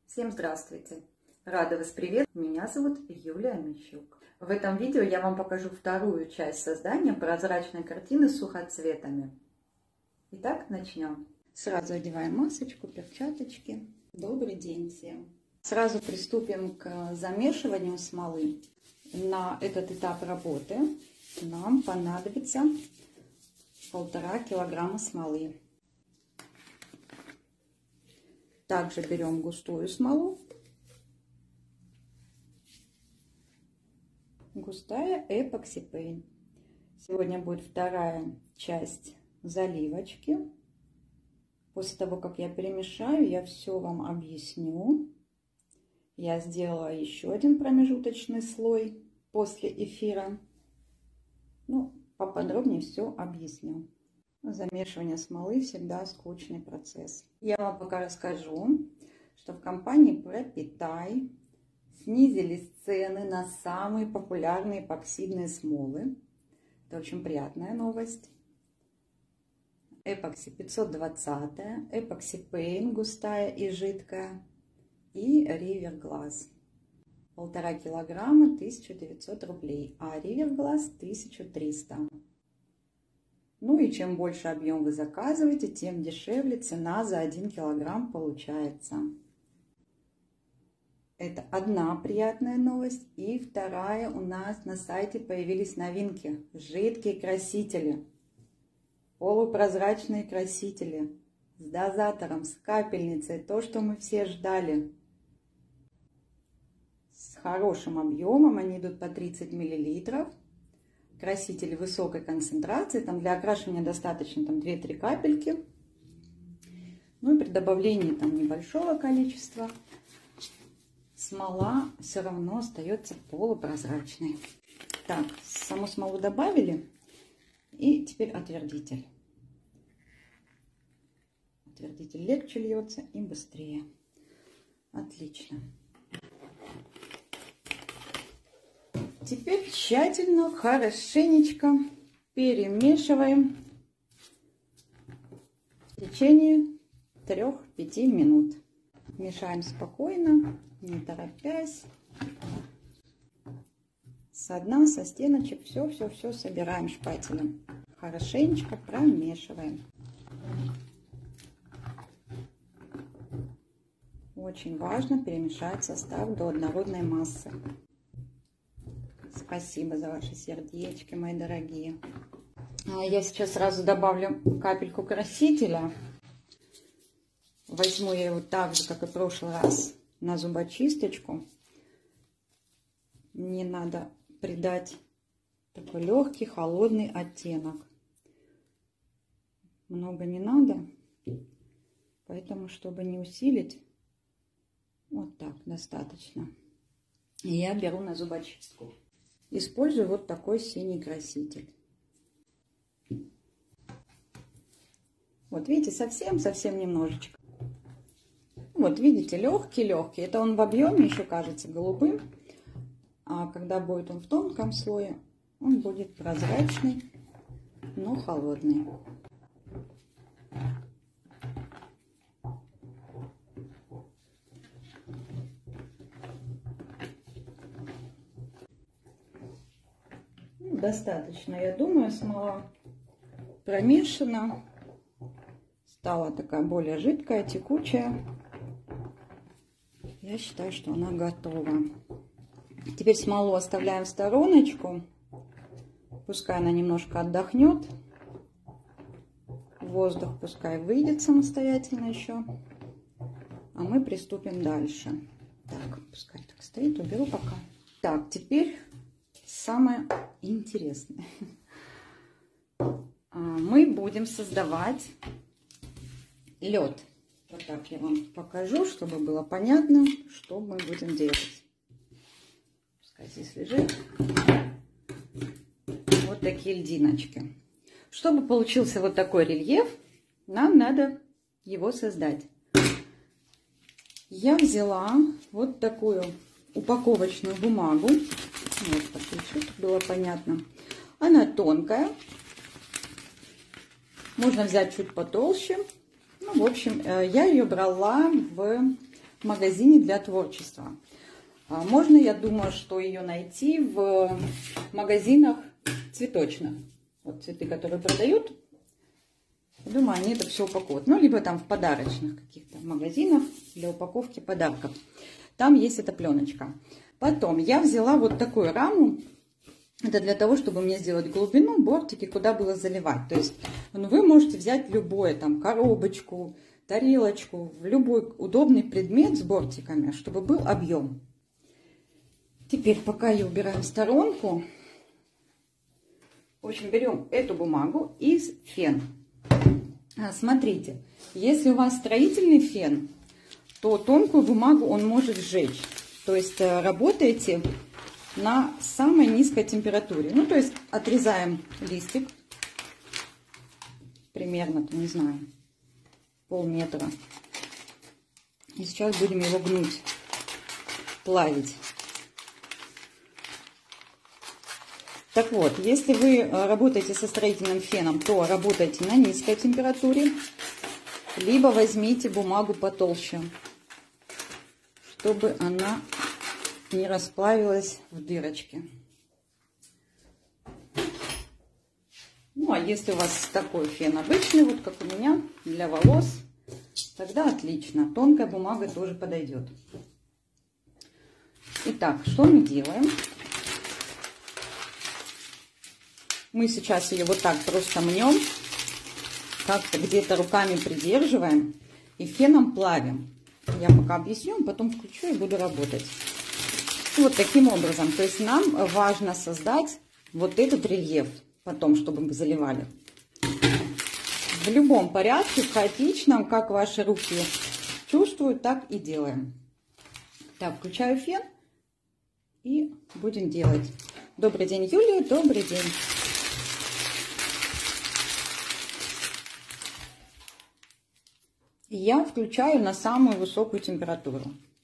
Всем здравствуйте! Рада вас приветствовать. Меня зовут Юлия Мищук. В этом видео я вам покажу вторую часть создания прозрачной картины с сухоцветами. Итак, начнем. Сразу одеваем масочку, перчаточки. Добрый день всем! Сразу приступим к замешиванию смолы. На этот этап работы нам понадобится 1,5 килограмма смолы. Также берем густую смолу. Густая Epoxy Paint. Сегодня будет вторая часть заливочки. После того, как я перемешаю, я все вам объясню. Я сделала еще один промежуточный слой после эфира. Ну, поподробнее все объясню. Замешивание смолы всегда скучный процесс. Я вам пока расскажу, что в компании Пропитай снизились цены на самые популярные эпоксидные смолы. Это очень приятная новость. Epoxy 520, Epoxy Paint густая и жидкая и River Glass. 1,5 килограмма 1900 рублей, а River Glass 1300. Ну и чем больше объем вы заказываете, тем дешевле цена за 1 килограмм получается. Это одна приятная новость. И вторая, у нас на сайте появились новинки. Жидкие красители. Полупрозрачные красители. С дозатором, с капельницей. То, что мы все ждали. С хорошим объемом. Они идут по 30 миллилитров. Красители высокой концентрации, там для окрашивания достаточно 2-3 капельки. Ну и при добавлении небольшого количества смола все равно остается полупрозрачной. Так, саму смолу добавили, и теперь отвердитель. Отвердитель легче льется и быстрее. Отлично. Теперь тщательно, хорошенечко перемешиваем в течение 3-5 минут. Мешаем спокойно, не торопясь. Со дна, со стеночек все собираем шпателем. Хорошенечко промешиваем. Очень важно перемешать состав до однородной массы. Спасибо за ваши сердечки, мои дорогие. Я сейчас сразу добавлю капельку красителя. Возьму я его так же, как и в прошлый раз, на зубочисточку. Мне надо придать такой легкий, холодный оттенок. Много не надо, поэтому, чтобы не усилить, вот так достаточно. И я беру на зубочистку. Использую вот такой синий краситель. Вот видите, совсем немножечко. Вот видите, легкий. Это он в объеме еще кажется голубым. А когда будет он в тонком слое, он будет прозрачный, но холодный. Достаточно, я думаю, смола промешана, стала такая более жидкая, текучая. Я считаю, что она готова. Теперь смолу оставляем в стороночку, пускай она немножко отдохнет, воздух пускай выйдет самостоятельно еще, а мы приступим дальше. Так, пускай так стоит, уберу пока. Так, теперь самое интересное. Мы будем создавать лед. Вот так я вам покажу, чтобы было понятно, что мы будем делать. Пускай здесь лежит. Вот такие льдиночки. Чтобы получился вот такой рельеф, нам надо его создать. Я взяла вот такую упаковочную бумагу. Вот подпишу, чтобы было понятно. Она тонкая. Можно взять чуть потолще. Ну, в общем, я ее брала в магазине для творчества. Можно, я думаю, что ее найти в магазинах цветочных. Вот цветы, которые продают, я думаю, они это все упакуют. Ну, либо там в подарочных каких-то магазинах для упаковки подарков. Там есть эта пленочка. Потом я взяла вот такую раму. Это для того, чтобы мне сделать глубину, бортики, куда было заливать. То есть вы можете взять любое, там, коробочку, тарелочку, любой удобный предмет с бортиками, чтобы был объем. Теперь, пока я убираю в сторонку, в общем, берем эту бумагу и фен. Смотрите, если у вас строительный фен, то тонкую бумагу он может сжечь. То есть работаете на самой низкой температуре. Ну, то есть отрезаем листик, примерно, не знаю, полметра. И сейчас будем его гнуть, плавить. Так вот, если вы работаете со строительным феном, то работайте на низкой температуре, либо возьмите бумагу потолще, чтобы она не расплавилась в дырочке. Ну, а если у вас такой фен обычный, вот как у меня, для волос, тогда отлично. Тонкая бумага тоже подойдет. Итак, что мы делаем? Мы сейчас ее вот так просто мнем, как-то где-то руками придерживаем и феном плавим. Я пока объясню, потом включу и буду работать. Вот таким образом. То есть нам важно создать вот этот рельеф потом, чтобы мы заливали. В любом порядке, в хаотичном, как ваши руки чувствуют, так и делаем. Так, включаю фен и будем делать. Добрый день, Юлия, добрый день. Я включаю на самую высокую температуру.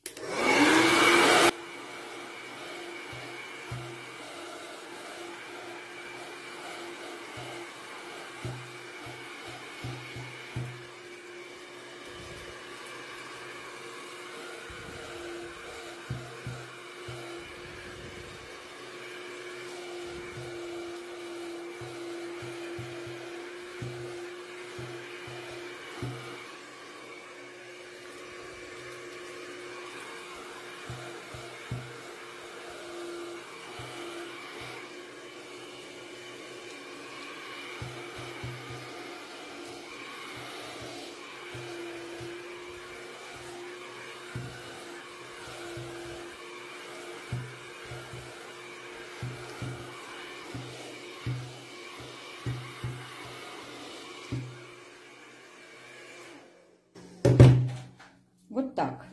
Вот так.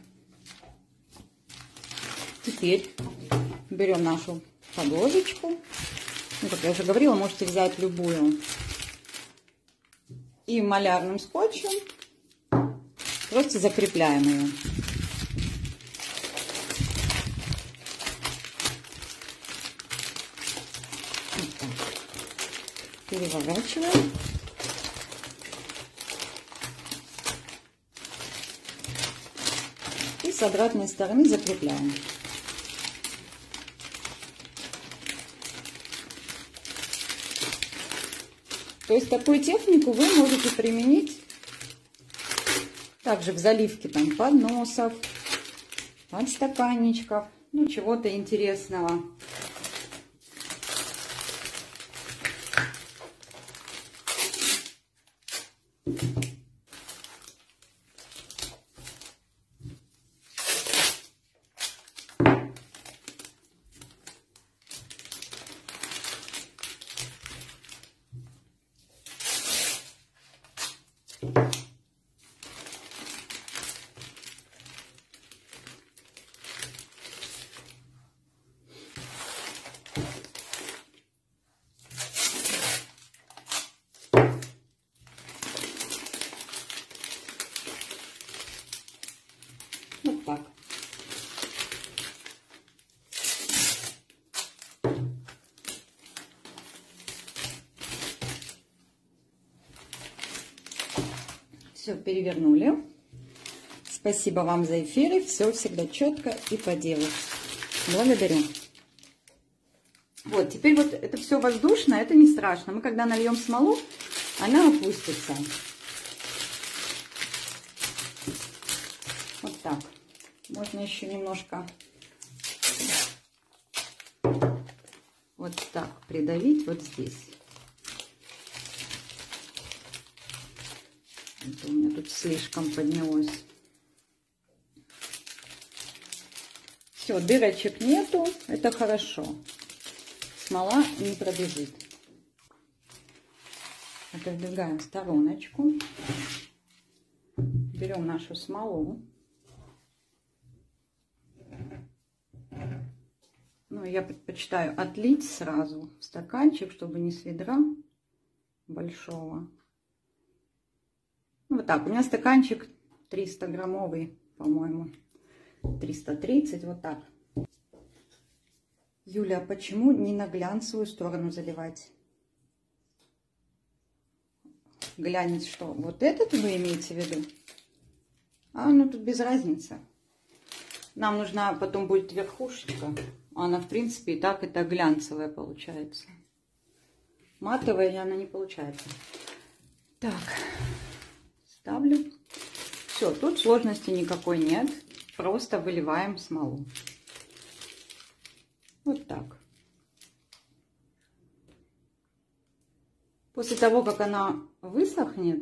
Теперь берем нашу подложечку. Ну, как я уже говорила, можете взять любую. И малярным скотчем просто закрепляем ее. Вот так. Переворачиваем. И с обратной стороны закрепляем. То есть такую технику вы можете применить также в заливке там подносов, подстаканничков, ну чего-то интересного. Вот так. Все, перевернули. Спасибо вам за эфиры. Все всегда четко и по делу. Благодарю. Вот, теперь вот это все воздушно, это не страшно. Мы когда нальем смолу, она опустится. Вот так. Можно еще немножко вот так придавить вот здесь. Это у меня тут слишком поднялось. Все, дырочек нету, это хорошо. Смола не пробежит. Отодвигаем в стороночку. Берем нашу смолу. Ну, я предпочитаю отлить сразу в стаканчик, чтобы не с ведра большого. Вот так, у меня стаканчик 300 граммовый, по-моему, 330, вот так. Юля, а почему не на глянцевую сторону заливать? Глянец что? Вот этот вы имеете в виду? А, ну тут без разницы. Нам нужна потом будет верхушечка. Она, в принципе, и так глянцевая получается. Матовая она не получается. Так, ставлю. Все, тут сложности никакой нет. Просто выливаем смолу. Вот так. После того, как она высохнет,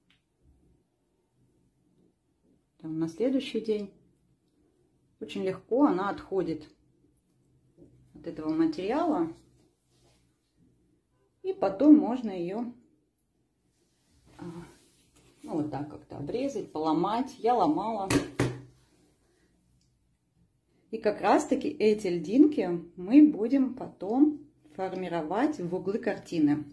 там, на следующий день, очень легко она отходит от этого материала. И потом можно ее ну, вот так как-то обрезать, поломать. Я ломала. И как раз таки эти льдинки мы будем потом формировать в углы картины.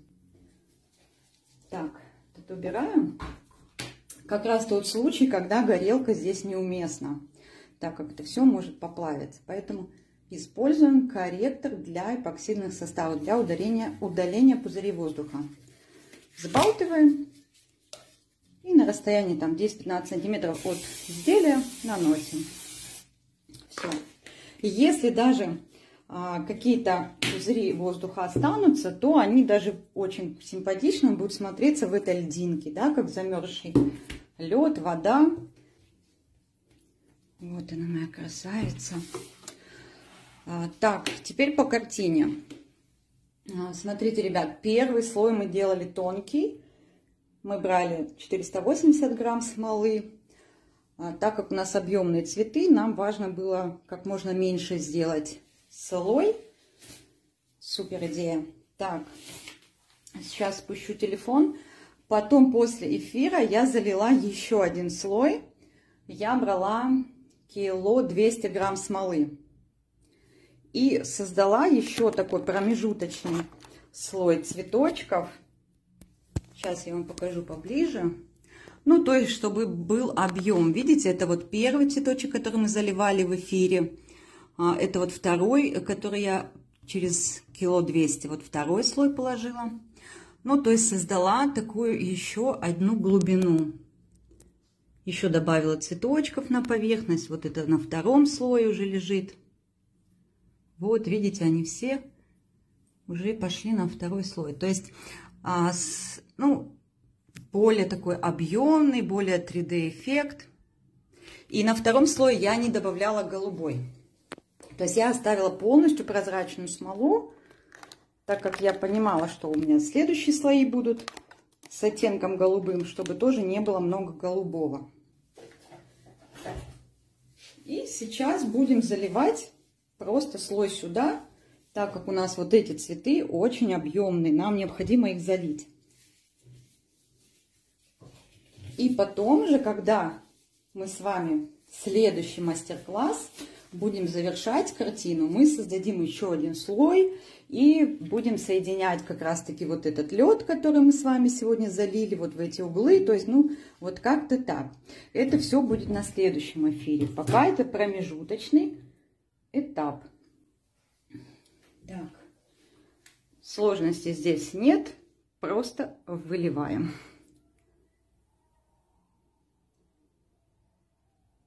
Так, это убираем. Как раз тот случай, когда горелка здесь неуместна, так как это все может поплавиться. Поэтому используем корректор для эпоксидных составов, для удаления пузырей воздуха. Взбалтываем и на расстоянии там 10-15 сантиметров от изделия наносим. Все. Если даже какие-то пузыри воздуха останутся, то они даже очень симпатично будут смотреться в этой льдинке, да, как замерзший лед, вода. Вот она, моя красавица. Так, теперь по картине. Смотрите, ребят, первый слой мы делали тонкий. Мы брали 480 грамм смолы. Так как у нас объемные цветы, нам важно было как можно меньше сделать слой. Супер идея. Так, сейчас спущу телефон. Потом после эфира я залила еще один слой. Я брала 200 грамм смолы. И создала еще такой промежуточный слой цветочков. Сейчас я вам покажу поближе. Ну, то есть, чтобы был объем. Видите, это вот первый цветочек, который мы заливали в эфире. Это вот второй, который я через 200 кг, вот второй слой положила. Ну, то есть, создала такую еще одну глубину. Еще добавила цветочков на поверхность. Вот это на втором слое уже лежит. Вот, видите, они все уже пошли на второй слой. То есть, ну, более такой объемный, более 3D эффект. И на втором слое я не добавляла голубой. То есть я оставила полностью прозрачную смолу, так как я понимала, что у меня следующие слои будут с оттенком голубым, чтобы тоже не было много голубого. И сейчас будем заливать просто слой сюда, так как у нас вот эти цветы очень объемные, нам необходимо их залить. И потом же, когда мы с вами следующий мастер-класс будем завершать картину, мы создадим еще один слой и будем соединять как раз-таки вот этот лед, который мы с вами сегодня залили, вот в эти углы. То есть, ну, вот как-то так. Это все будет на следующем эфире. Пока это промежуточный этап. Так. Сложности здесь нет, просто выливаем.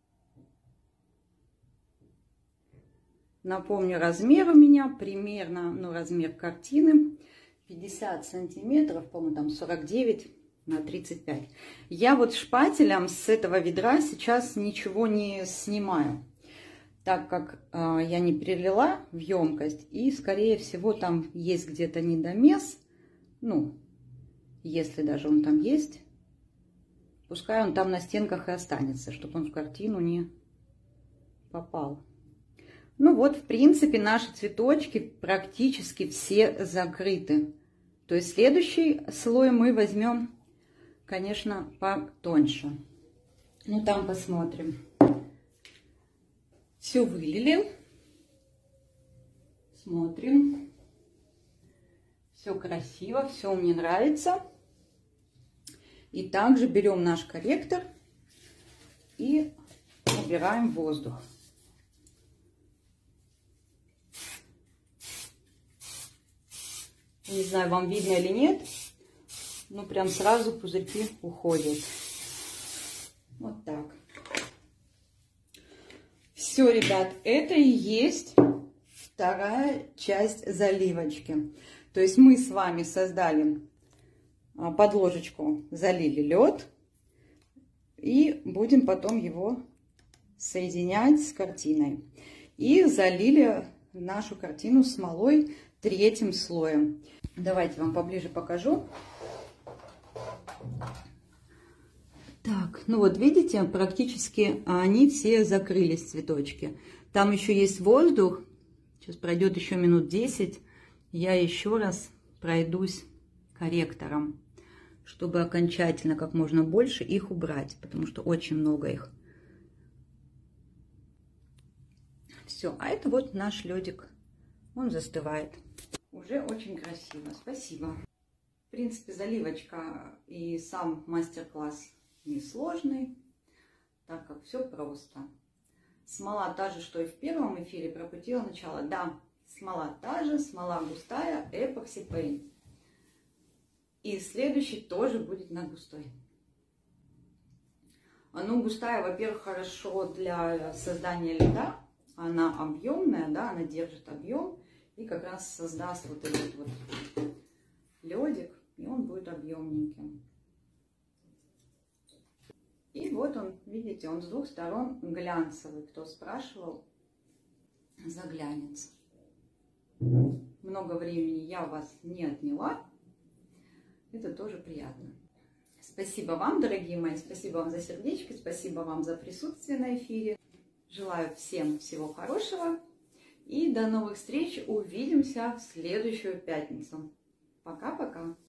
Напомню, размер у меня примерно, ну, размер картины 50 сантиметров, по-моему, там 49 на 35. Я вот шпателем с этого ведра сейчас ничего не снимаю, так как я не перелила в емкость, и, скорее всего, там есть где-то недомес, ну, если даже он там есть, пускай он там на стенках и останется, чтобы он в картину не попал. Ну вот, в принципе, наши цветочки практически все закрыты. То есть следующий слой мы возьмем, конечно, потоньше. Ну, там посмотрим. Все вылили. Смотрим. Все красиво, все мне нравится. И также берем наш корректор и набираем воздух. Не знаю, вам видно или нет, но прям сразу пузырьки уходят. Вот так. Все, ребят, это и есть вторая часть заливочки. То есть мы с вами создали подложечку, залили лед и будем потом его соединять с картиной. И залили нашу картину смолой третьим слоем. Давайте вам поближе покажу. Так, ну вот видите, практически они все закрылись, цветочки. Там еще есть воздух. Сейчас пройдет еще минут 10. Я еще раз пройдусь корректором, чтобы окончательно как можно больше их убрать, потому что очень много их. Все, а это вот наш ледик. Он застывает. Уже очень красиво. Спасибо. В принципе, заливочка и сам мастер-класс несложный, так как все просто. Смола та же, что и в первом эфире, пропустила начало. Да, смола та же, смола густая, Epoxy Paint. И следующий тоже будет на густой. Ну, густая, во-первых, хорошо для создания льда. Она объемная, да, она держит объем и как раз создаст вот этот вот ледик, и он будет объемненьким. И вот он, видите, он с двух сторон глянцевый. Кто спрашивал, заглянется. Много времени я у вас не отняла. Это тоже приятно. Спасибо вам, дорогие мои, спасибо вам за сердечки, спасибо вам за присутствие на эфире. Желаю всем всего хорошего и до новых встреч. Увидимся в следующую пятницу. Пока-пока.